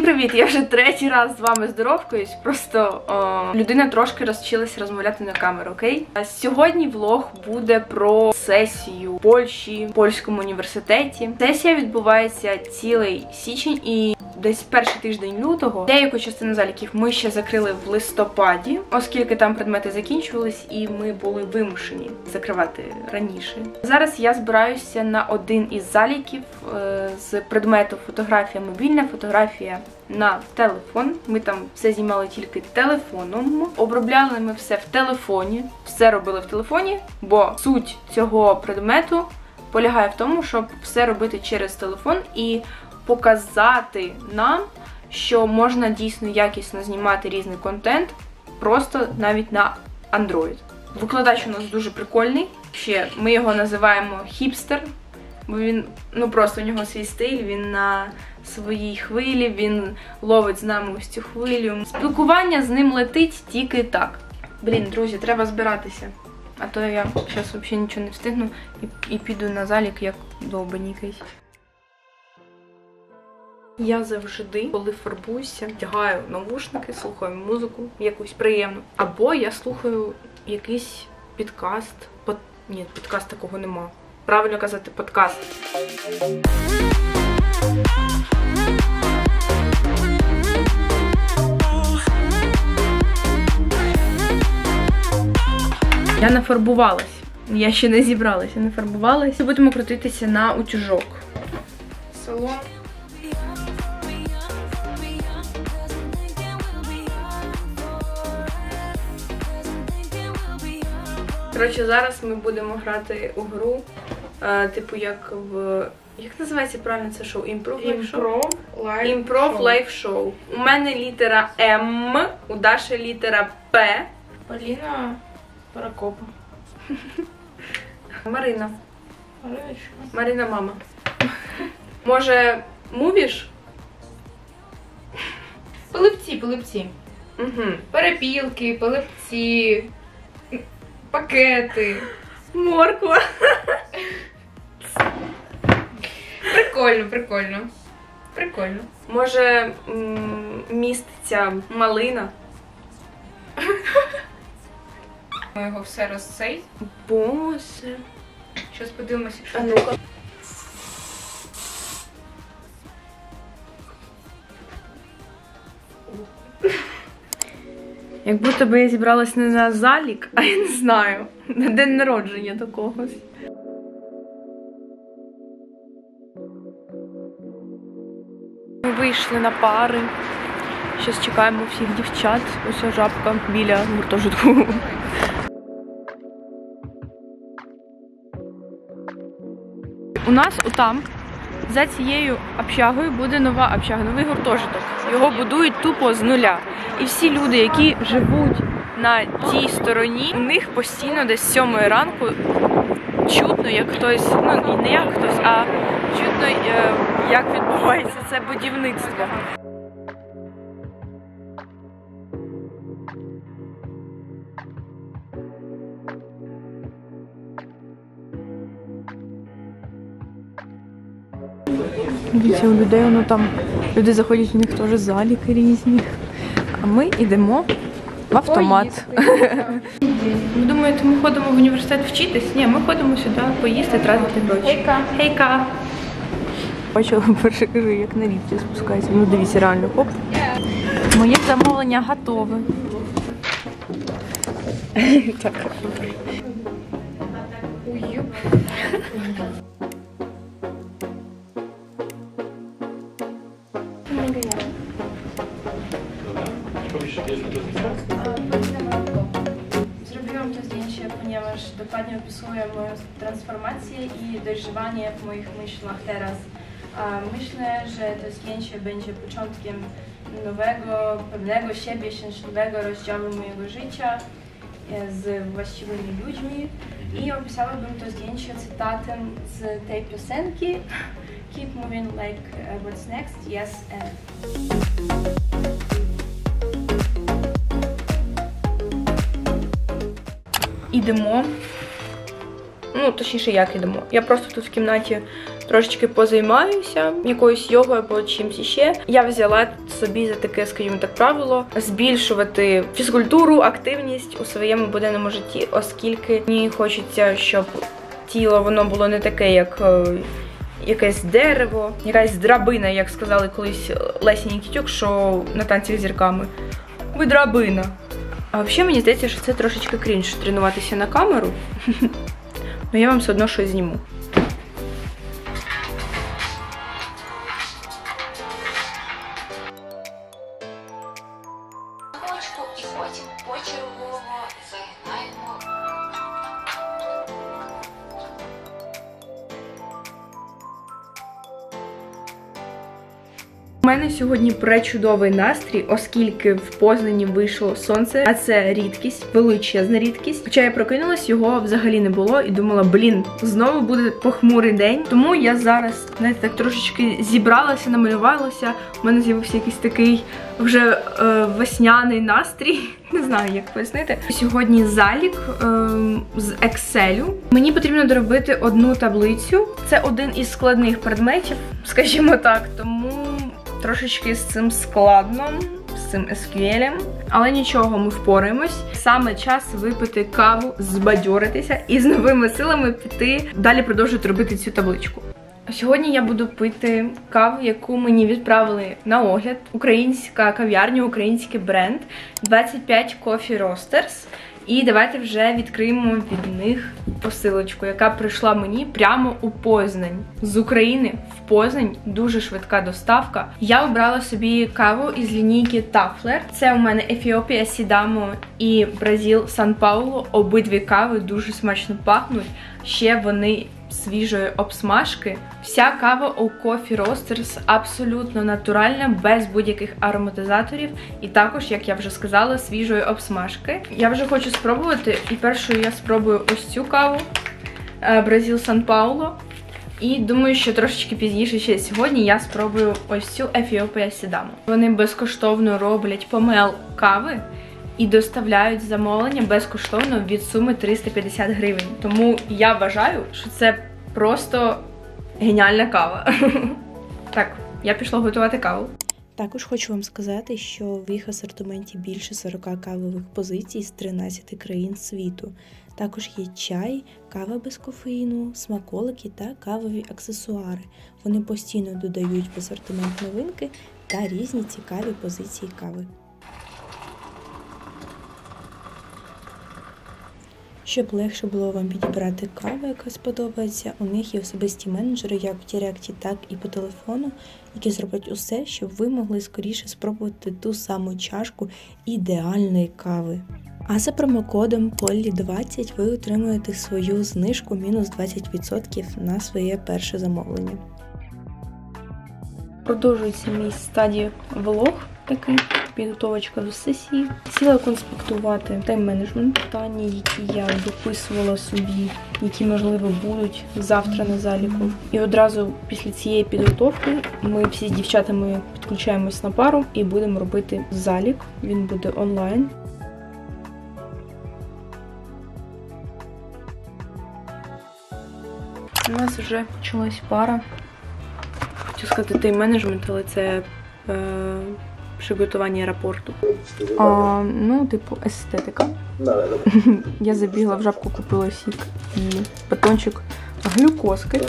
привіт! Я вже третій раз з вами здоровкаюсь. Просто людина трошки розчилася розмовляти на камеру, окей? Сьогодні влог буде про сесію в Польщі, в польському університеті. Сесія відбувається цілий січень і десь перший тиждень лютого. Деяку частину заліків ми ще закрили в листопаді, оскільки там предмети закінчувались і ми були вимушені закривати раніше. Зараз я збираюся на один із заліків з предмету фотографія мобільна, фотографія на телефон. Ми там все знімали тільки телефоном. Обробляли ми все в телефоні, все робили в телефоні, бо суть цього предмету полягає в тому, щоб все робити через телефон і показати нам, що можна дійсно якісно знімати різний контент, просто навіть на Android. Викладач у нас дуже прикольний. Ще ми його називаємо хіпстер, бо він, просто у нього свій стиль, він на своїй хвилі, він ловить з нами ось цю хвилю. Спілкування з ним летить тільки так. Блін, друзі, треба збиратися. А то я зараз взагалі нічого не встигну і піду на залік, як довбаний якийсь. Я завжди, коли фарбуюся, вдягаю навушники, слухаю музику, якусь приємну. Або я слухаю якийсь підкаст. Ні, підкаст такого нема. Правильно казати, подкаст. Я нафарбувалась. Я ще не зібралася, не фарбувалася. Будемо крутитися на утюжок. Салон. Коротше, зараз ми будемо грати у гру, типу як в... Як називається правильно це шоу? Improv Live Show. У мене літера М, у Даші літера П. Поліна Паракопа. Марина. Мариночка. Марина мама. Може, мувіш? Пилипці. Угу. Перепілки, пилипці, пакети. Морква. Прикольно. Може, міститься малина? Ми його все розсей. Боже. Щось подивимося, що. А ну-ка. Як будто би я зібралась не на залік, а я не знаю, на день народження до когось. Ми вийшли на пари. Зараз чекаємо всіх дівчат. Ось жабка біля гуртожитку. У нас отам, за цією общагою, буде нова общага, новий гуртожиток. Його будують тупо з нуля. І всі люди, які живуть на тій стороні, у них постійно десь з 7 ранку чутно, як хтось, не як хтось, а чутно, як відбувається це будівництво. Дивіться, у людей воно там, люди заходять, у них теж заліки різні. А ми йдемо в автомат. Ви думаєте, ми ходимо в університет вчитись? Ні, ми ходимо сюди поїсти, тратити гроші. Хейка! Бачила, перше кажу, як на ліфті спускається. Ну дивіться, реально, хоп. Моє замовлення готове. Так. Zrobiłam to zdjęcie, ponieważ dokładnie opisuje moją transformację i dojrzewanie w moich myślach teraz. Myślę, że to zdjęcie będzie początkiem nowego, pewnego siebie, szczęśliwego rozdziału mojego życia z właściwymi ludźmi i opisałabym to zdjęcie cytatem z tej piosenki Keep moving like what's next, yes and. Ідемо. Ну, точніше, як ідемо. Я просто тут в кімнаті трошечки позаймаюся якоюсь йогою або чимось ще. Я взяла собі за таке, скажімо так, правило збільшувати фізкультуру, активність у своєму буденному житті, оскільки мені хочеться, щоб тіло воно було не таке, як якесь дерево, якась драбина, як сказали колись Лесі Нікітюк, що на танцях з зірками. Ви драбина. А взагалі мені здається, що це трошечки крінж тренуватися на камеру. Но я вам все одно щось зніму. І потім почергово загинаємо. У мене сьогодні пречудовий настрій, оскільки в Познані вийшло сонце, а це рідкість, величезна рідкість. Хоча я прокинулась, його взагалі не було і думала, блін, знову буде похмурий день. Тому я зараз, знаєте, так трошечки зібралася, намалювалася. У мене з'явився якийсь такий вже весняний настрій. Не знаю, як пояснити. Сьогодні залік з Excel. Мені потрібно доробити одну таблицю. Це один із складних предметів, скажімо так, тому трошечки з цим складно, з цим SQL. Але нічого, ми впораємось. Саме час випити каву, збадьоритися і з новими силами піти далі продовжувати робити цю табличку. Сьогодні я буду пити каву, яку мені відправили на огляд. Українська кав'ярня, український бренд 25 Coffee Roasters. І давайте вже відкриємо від них посилочку, яка прийшла мені прямо у Познань. З України в Познань дуже швидка доставка. Я обрала собі каву із лінійки Taffler. Це у мене Ефіопія Сідамо і Бразил Сан Пауло. Обидві кави дуже смачно пахнуть. Ще вони свіжої обсмажки. Вся кава у Coffee Roasters абсолютно натуральна, без будь-яких ароматизаторів. І також, як я вже сказала, свіжої обсмажки. Я вже хочу спробувати. І першою я спробую ось цю каву Бразил Сан Пауло. І думаю, що трошечки пізніше, ще сьогодні, я спробую ось цю Ефіопія Сідамо. Вони безкоштовно роблять помел кави і доставляють замовлення безкоштовно від суми 350 гривень. Тому я вважаю, що це просто геніальна кава. Так, я пішла готувати каву. Також хочу вам сказати, що в їх асортименті більше 40 кавових позицій з 13 країн світу. Також є чай, кава без кофеїну, смаколики та кавові аксесуари. Вони постійно додають в асортимент новинки та різні цікаві позиції кави. Щоб легше було вам підібрати каву, яка сподобається, у них є особисті менеджери як в Директі, так і по телефону, які зроблять усе, щоб ви могли скоріше спробувати ту саму чашку ідеальної кави. А за промокодом POLLY20 ви отримуєте свою знижку мінус 20% на своє перше замовлення. Продовжується мій стадій влог такий, підготовочка до сесії. Сіла конспектувати тайм-менеджмент питання, які я дописувала собі, які, можливо, будуть завтра на заліку. І одразу після цієї підготовки ми всі з дівчатами підключаємось на пару і будемо робити залік. Він буде онлайн. У нас вже почалась пара. Хочу сказати тайм-менеджмент, але це приготування аеропорту. Ну, типу, естетика. Я забігла в жабку, купила сік і батончик глюкозки.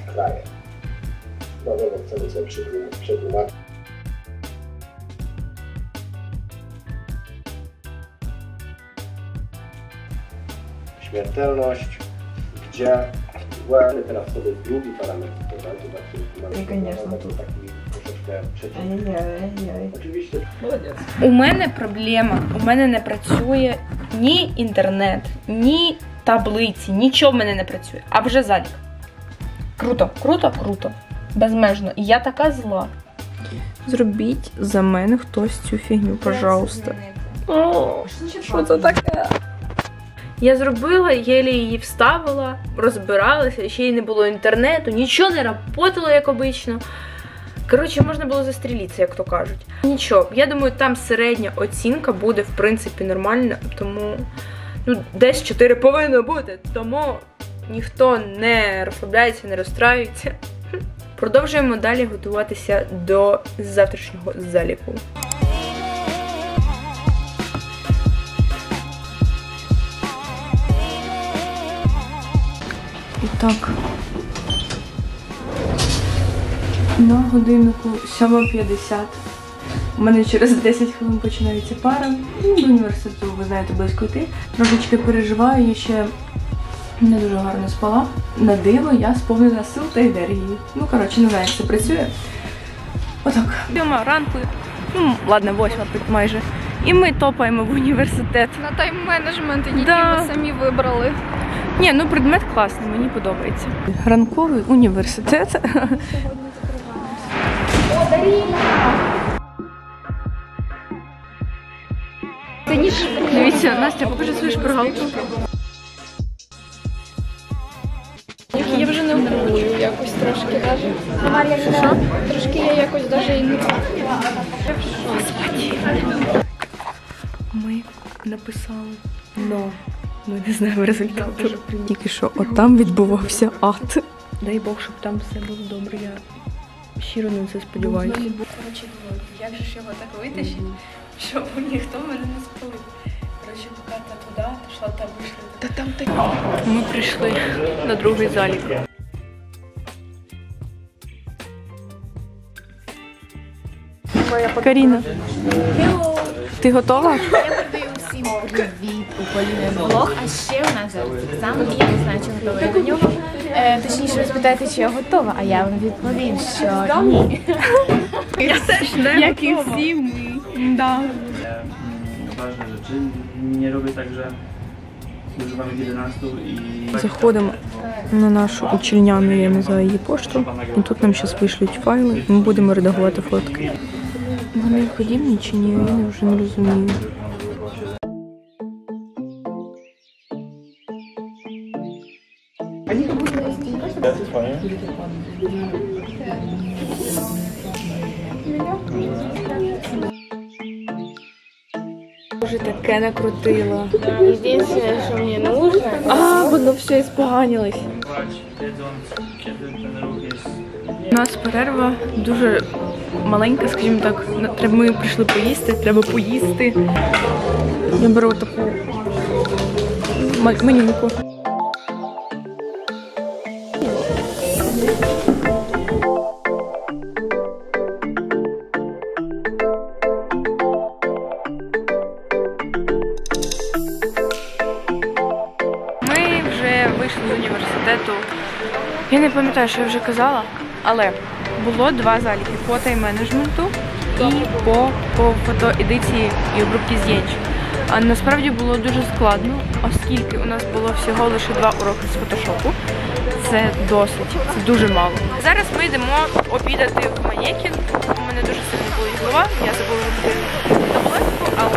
Śmiertelność, gdzie teraz sobie drugi parametr podać, zobaczcie, Конечно, tu taki troszeczkę przeciw. Oczywiście. У мене проблема, у мене не працює ні інтернет, ні таблиці, нічого в мене не працює, а вже залік. Круто, круто, круто, безмежно. І я така зла. Зробіть за мене хтось цю фігню, пожалуйста. О, що це таке? Я зробила, єлі її вставила, розбиралася, ще й не було інтернету, нічого не работало, як обично. Коротше, можна було застрілитися, як то кажуть. Нічого, я думаю, там середня оцінка буде, в принципі, нормальна, тому, ну, десь 4 повинно бути, тому ніхто не розслабляється, не розстраюється. Продовжуємо далі готуватися до завтрашнього заліку. І так, на годиннику 7:50. У мене через 10 хвилин починається пара. До університету, ви знаєте, близько йти. Трошечки переживаю, я ще не дуже гарно спала. На диво, я сповнена сил та енергії. Ну, коротше, не знаю, як це працює. Отак. 7 ранку, ну, ладно, 8 майже. І ми топаємо в університет. На тайм-менеджмент, який Да. ви самі вибрали. Ні, ну предмет класний, мені подобається. Ранковий університет. Дивіться, Настя, покажи свою шпаргалку. Я вже не вкурую якось трошки навіть. Що? Трошки я якось навіть і не Ми написали, но ми не знаємо результату. Тільки що отам відбувався ад. Дай Бог, щоб там все було добре. Я щиро на це сподіваюся. Коротше, як же ж його так витащити, щоб ніхто мене не спалив. Коротше, поки та туди, то йшла та вийшла. Та там такі. Ми прийшли на другий залік. Каріна, ти готова? Я передаю всім привіт у Поліни влог, а ще у нас зараз екзамен, і я не знаю, чи готова я до нього. Точніше, ви спитаєте, чи я готова, а я вам відповім, що ні. Я теж не як і всі ми. Да. Ważne rzeczy. Nie robię tak, że używamy 11 i... Заходимо на нашу учільняну, я називаю її пошту. І тут нам зараз вишлють файли, ми будемо редагувати фотки. Вони подібні чи ні, я вже не розумію. Вже таке накрутила. Єдине, що мені нужно, А, воно все іспоганилось. wiedząc, kiedy ten ruch jest... У нас перерва дуже маленька, скажімо так. Ми прийшли поїсти, треба поїсти. Я беру таку менюньку. Ми вже вийшли з університету. Я не пам'ятаю, що я вже казала, але було 2 заліки по тайм-менеджменту і по фотоедиції і обробці з'єднань. А насправді було дуже складно, оскільки у нас було всього лише 2 уроки з фотошопу. Це досить, це дуже мало. Зараз ми йдемо обідати в Маєкін. У мене дуже сильно болить голова, я забула випити таблетку, але